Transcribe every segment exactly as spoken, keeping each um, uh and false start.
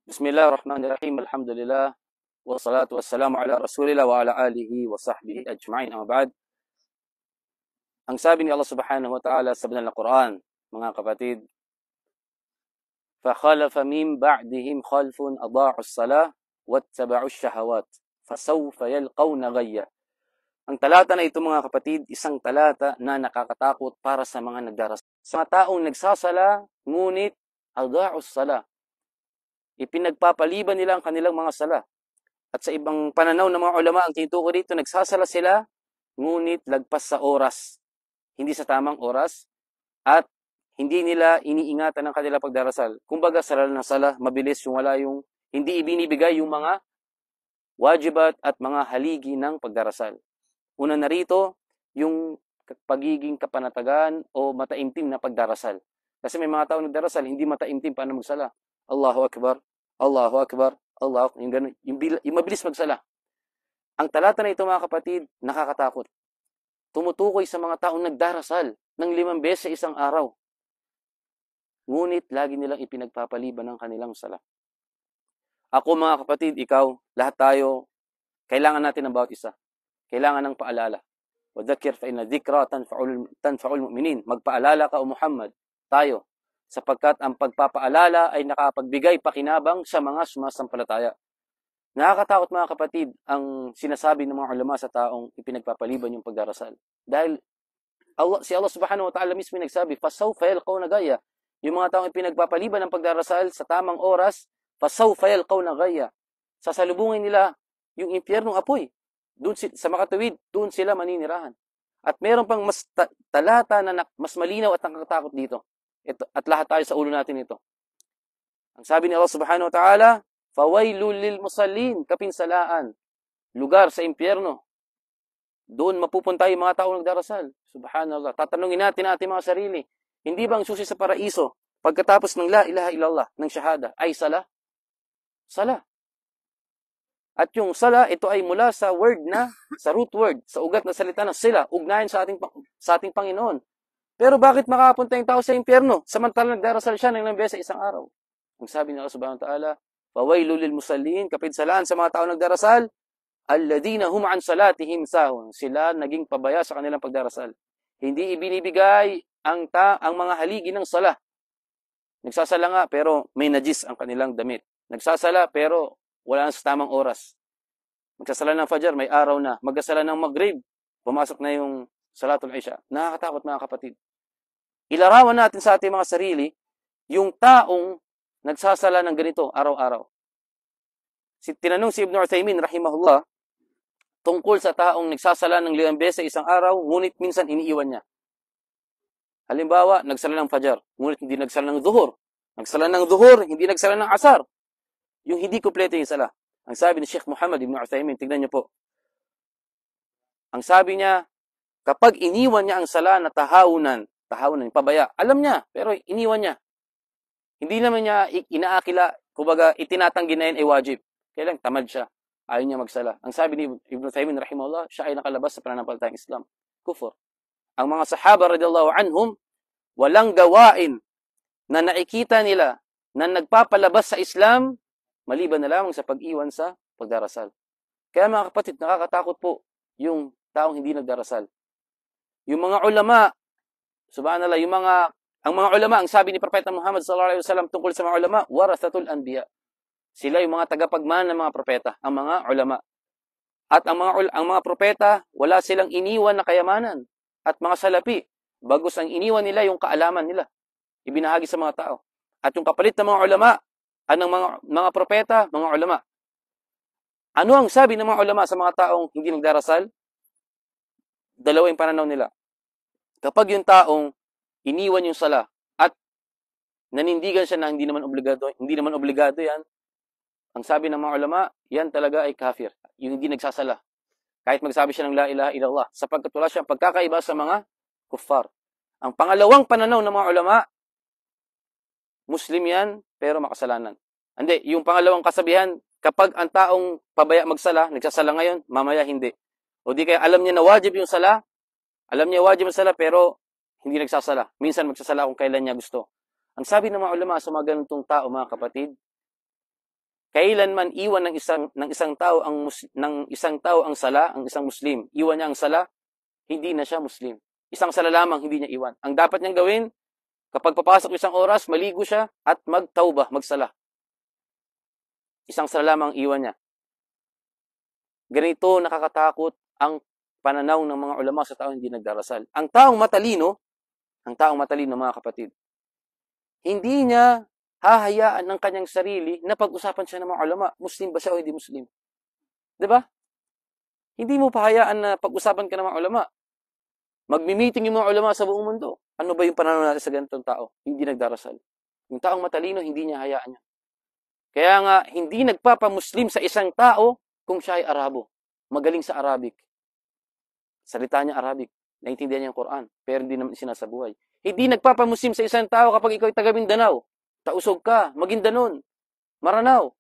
Bismillahirrahmanirrahim. Alhamdulillah. Wassalatu wassalamu ala Rasulillah wa ala alihi wa sahbihi ajma'in. Amma ba'd. Ang sabi ni Allah Subhanahu wa Ta'ala sa banal na Quran, mga kapatid, فَخَلَفَ مِن بَعْدِهِمْ خَلْفٌ أَضَاعُوا الصَّلَاةَ وَاتَّبَعُوا الشَّهَوَاتِ فَسَوْفَ يَلْقَوْنَ غَيًّا. Ang talata na ito, mga kapatid, isang talata na nakakatakot para sa mga nagdarasal. Sa mga taong nagsasala, ngunit أضاعوا الصلاة, ipinagpapaliban nila ang kanilang mga sala. At sa ibang pananaw ng mga ulama, ang tinutukoy dito, nagsasala sila, ngunit lagpas sa oras, hindi sa tamang oras, at hindi nila iniingatan ang kanilang pagdarasal. Kumbaga, sala ng sala, mabilis yung wala yung, hindi ibinibigay yung mga wajibat at mga haligi ng pagdarasal. Una na rito, yung pagiging kapanatagan o mataimtim na pagdarasal. Kasi may mga tao nagdarasal, hindi mataimtim paano magsala. Allahu Akbar, Allahu Akbar, Allahu Akbar, yung, ganun, yung, yung mabilis magsala. Ang talata na ito, mga kapatid, nakakatakot. Tumutukoy sa mga taong nagdarasal ng limang beses sa isang araw. Ngunit lagi nilang ipinagpapaliban ng kanilang sala. Ako, mga kapatid, ikaw, lahat tayo, kailangan natin ng bawat isa. Kailangan ng paalala. وَذَكِّرْ فَإِنَّ الذِّكْرَى تَنْفَعُ الْمُؤْمِنِينَ. Magpaalala ka, O Muhammad, tayo, sapagkat ang pagpapaalala ay nakapagbigay pakinabang sa mga sumasampalataya. Nakakatakot, mga kapatid, ang sinasabi ng mga ulama sa taong ipinagpapaliban yung pagdarasal. Dahil Allah, si Allah Subhanahu wa Ta'ala mismo nagsabi, فَسَوْفَ يَلْقَوْنَ غَيًّا. Yung mga taong ipinagpapaliban ng pagdarasal sa tamang oras, فَسَوْفَ يَلْقَوْنَ غَيًّا. Sasalubungin nila yung impyernong apoy. Doon sa makatuwid, doon sila maninirahan. At meron pang mas ta- talata na mas malinaw at nakakatakot dito. Ito, at lahat tayo sa ulo natin ito. Ang sabi ni Allah Subhanahu wa Ta'ala, فَوَيْلُ لِلْمُصَلِّينَ, kapinsalaan, lugar sa impyerno. Doon mapupunta yung mga taong nagdarasal. Subhanallah. Tatanungin natin natin mga sarili, hindi ba ang susi sa paraiso pagkatapos ng la ilaha illallah, ng shahada, ay sala? Sala. At yung sala, ito ay mula sa word na, sa root word, sa ugat na salita na sila, ugnayan sa ating, sa ating Panginoon. Pero bakit makapunta yung tao sa impyerno? Samantalang nagdarasal siya ng ilang beses sa isang araw. Ang sabi ni Allah Subhanahu wa Ta'ala, فَوَيْلُ لِلْمُصَلِّينَ, kapinsalaan sa mga tao nagdarasal, الَّذِينَ هُمْ عَنْ صَلَاتِهِمْ سَاهُونَ, sila naging pabaya sa kanilang pagdarasal. Hindi ibinibigay ang, ta ang mga haligi ng sala. Nagsasala nga, pero may najis ang kanilang damit. Nagsasala, pero wala na sa tamang oras. Magsasala ng Fajr, may araw na. Magkasala ng Maghrib, pumasok na yung Salatul Isha. Nakakatakot, mga kapatid. Ilarawan natin sa ating mga sarili yung taong nagsasala ng ganito araw-araw. Si, tinanong si Ibn Uthaymin, rahimahullah, tungkol sa taong nagsasala ng limang beses sa isang araw, ngunit minsan iniiwan niya. Halimbawa, nagsala ng Fajr, ngunit hindi nagsala ng Dhuhr. Nagsala ng Dhuhr, hindi nagsala ng Asar. Yung hindi kumpleto yung sala. Ang sabi ni Sheikh Muhammad Ibn Uthaymin, tignan niyo po. Ang sabi niya, kapag iniwan niya ang sala na tahawunan, tahawunan, pabaya, alam niya, pero iniwan niya. Hindi naman niya inaakila, kumbaga itinatanggi na yun ay wajib. Kaya lang, tamad siya. Ayaw niya magsala. Ang sabi ni Ibn Uthaymin, rahimahullah, siya ay nakalabas sa pananampalatayang Islam. Kufur. Ang mga sahaba, radiyallahu anhum, walang gawain na nakikita nila na nagpapalabas sa Islam, maliban na lamang sa pag-iwan sa pagdarasal. Kaya, mga kapatid, nakakatakot po yung taong hindi nagdarasal. Yung mga ulama, subhanallah, yung mga, ang mga ulama, ang sabi ni Propeta Muhammad sallallahu alaihi wasallam tungkol sa mga ulama, warathatul anbiya. Sila yung mga tagapagmana ng mga propeta, ang mga ulama. At ang mga ang mga propeta, wala silang iniwan na kayamanan at mga salapi. Bagos ang iniwan nila yung kaalaman nila. Ibinahagi sa mga tao. At yung kapalit ng mga ulama, anong mga mga propeta, mga ulama. Ano ang sabi ng mga ulama sa mga taong hindi nagdarasal? Dalawa yung pananaw nila. Kapag yung taong iniwan yung sala at nanindigan siya na hindi naman obligado, hindi naman obligado yan, ang sabi ng mga ulama, yan talaga ay kafir. Yung hindi nagsasala. Kahit magsabi siya ng la ilaha illallah, sapagkat wala siyang pagkakaiba sa mga kuffar. Ang pangalawang pananaw ng mga ulama, Muslim yan, pero makasalanan. Hindi, yung pangalawang kasabihan, kapag ang taong pabaya magsala, nagsasala ngayon, mamaya hindi. O di kaya alam niya na wajib yung sala, alam niya wajib yung sala, pero hindi nagsasala. Minsan magsasala kung kailan niya gusto. Ang sabi ng mga ulama sa mga ganitong tao, mga kapatid, kailanman iwan ng isang ng isang tao ang mus, ng isang tao ang sala, ang isang Muslim, iwan niya ang sala, hindi na siya Muslim. Isang sala lamang hindi niya iwan. Ang dapat niyang gawin, kapag papasok isang oras, maligo siya at magtawbah, magsala. Isang sala lamang iwan niya. Ganito nakakatakot ang pananaw ng mga ulama sa taong hindi nagdarasal. Ang taong matalino, ang taong matalino mga kapatid, hindi niya hahayaan ng kanyang sarili na pag-usapan siya ng mga ulama. Muslim ba siya o hindi Muslim? Diba? Hindi mo pahayaan na pag-usapan ka ng mga ulama. Magmi-meeting yung mga ulama sa buong mundo. Ano ba yung pananaw natin sa ganitong tao? Hindi nagdarasal. Yung taong matalino, hindi niya hayaan yan. Kaya nga, hindi nagpapamuslim sa isang tao kung siya ay Arabo. Magaling sa Arabic. Salita niya Arabic. Naintindihan niya ang Quran. Pero hindi naman sinasabuhay. Hindi nagpapamuslim sa isang tao kapag ikaw ay taga Mindanao. Tausog ka, Maguindanon, Maranao,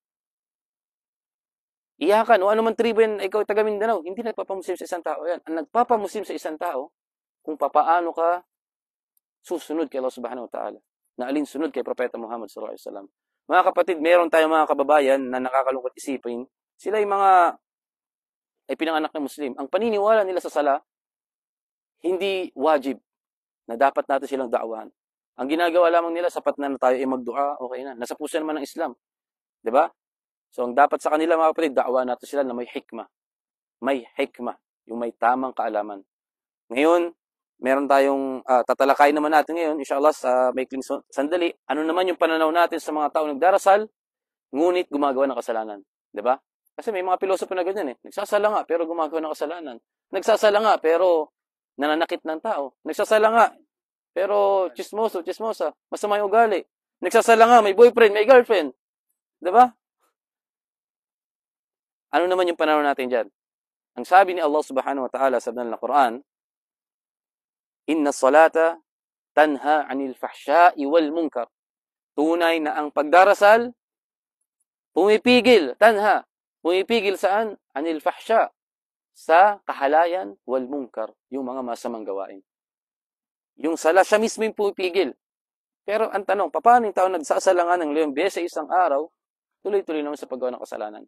Iyakan, o ano man tribo yan, ikaw taga Mindanao, hindi nagpapamuslim sa isang tao yan. Ang nagpapamuslim sa isang tao, kung papaano ka susunod kay Allah subhanahu wa ta'ala, na alinsunod kay Propeta Muhammad sallallahu alaihi wasallam. Mga kapatid, meron tayong mga kababayan na nakakalungkot isipin, sila yung mga ay pinanganak na Muslim. Ang paniniwala nila sa sala, hindi wajib na dapat natin silang da'wahan. Ang ginagawa lamang nila, sapat na na tayo ay magdua, okay na. Nasa puso naman ng Islam. Diba? So, ang dapat sa kanila, mga kapatid, da'wa natin sila na may hikmah. May hikmah. Yung may tamang kaalaman. Ngayon, meron tayong, uh, tatalakay naman natin ngayon, inshallah, sa maikling sandali, ano naman yung pananaw natin sa mga tao nagdarasal, ngunit gumagawa ng kasalanan. Diba? Kasi may mga pilosopo na ganyan eh. Nagsasala nga, pero gumagawa ng kasalanan. Nagsasala nga, pero nananakit ng tao. Nagsasala nga, pero chismoso, chismosa, masama yung ugali. Nagsasala nga, may boyfriend, may girlfriend. Diba? Ano naman yung pananaw natin dyan? Ang sabi ni Allah subhanahu wa ta'ala sa banal na Quran, Inna salata tanha anil fahsya'i wal munkar. Tunay na ang pagdarasal, pumipigil, tanha, pumipigil saan? Anil fahsya, sa kahalayan wal munkar, yung mga masamang gawain. Yung sala, siya mismo yung pumipigil. Pero ang tanong, paano yung tao nagsasala nga ng limang beses sa isang araw, tuloy-tuloy naman sa paggawa ng kasalanan?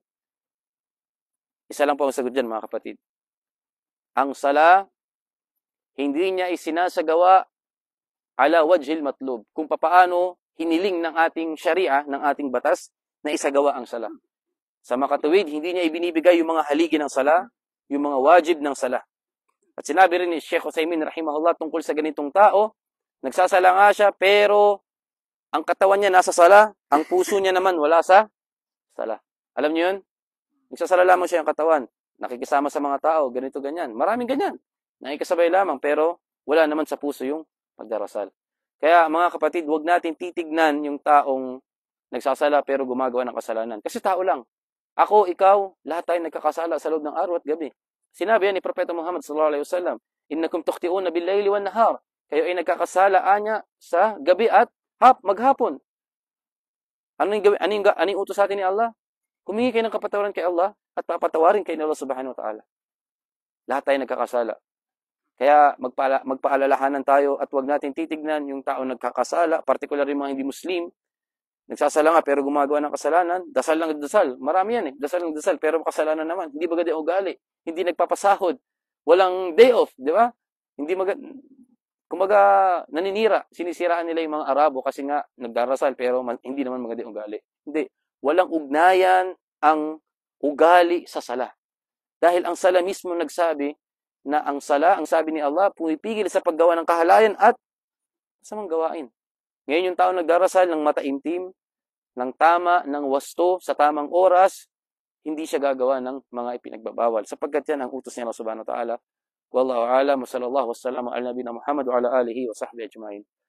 Isa lang po ang sagot dyan, mga kapatid. Ang sala, hindi niya isinasagawa ala wajhil matlub. Kung papaano hiniling ng ating syariah, ng ating batas, na isagawa ang sala. Sa makatuwid, hindi niya ibinibigay yung mga haligi ng sala, yung mga wajib ng sala. At sinabi rin ni Sheikh Utsaimin rahimahullah tungkol sa ganitong tao, nagsasala nga siya, pero ang katawan niya nasa sala, ang puso niya naman wala sa sala. Alam niyo yun? Nagsasala lamang siya ang katawan, nakikisama sa mga tao, ganito, ganyan. Maraming ganyan. Nakikisabay lamang, pero wala naman sa puso yung pagdarasal. Kaya mga kapatid, huwag natin titignan yung taong nagsasala pero gumagawa ng kasalanan. Kasi tao lang. Ako, ikaw, lahat tayo nagkakasala sa loob ng araw at gabi. Sinabi yan ni Propeta Muhammad sallallahu alaihi wasallam, Innakum tukhti'una bil-layli wan-nahar. Kayo ay nagkakasala anya sa gabi at hap maghapon. Ano yung gabi, ano yung, ano yung utos sa atin ni Allah? Humingi kayo ng kapatawaran kay Allah at papatawarin kayo ni Allah subhanahu wa ta'ala. Lahat tayo nagkakasala. Kaya magpaala, magpaalalahanan tayo at wag natin titignan yung tao nagkakasala, particular yung mga hindi Muslim, nagsasala nga pero gumagawa ng kasalanan, dasal lang dasal. Marami yan eh, dasal lang dasal pero kasalanan naman. Hindi maganda ugali, hindi nagpapasahod, walang day off, di ba? Hindi maganda, kumaga naninira, sinisiraan nila yung mga Arabo kasi nga nagdarasal pero man, hindi naman maganda ugali. Hindi, walang ugnayan ang ugali sa sala. Dahil ang sala mismo nagsabi na ang sala, ang sabi ni Allah, pumipigil sa paggawa ng kahalayan at masamang gawain. Ngayon yung tao nagdarasal ng mataimtim, ng tama, ng wasto, sa tamang oras, hindi siya gagawa ng mga ipinagbabawal. Sapagkat yan ang utos ni Allah subhanahu wa ta'ala. Wallahu a'lam wa sallallahu wa sallam ala nabiyina Muhammad wa ala alihi wa sahbihi ajma'in.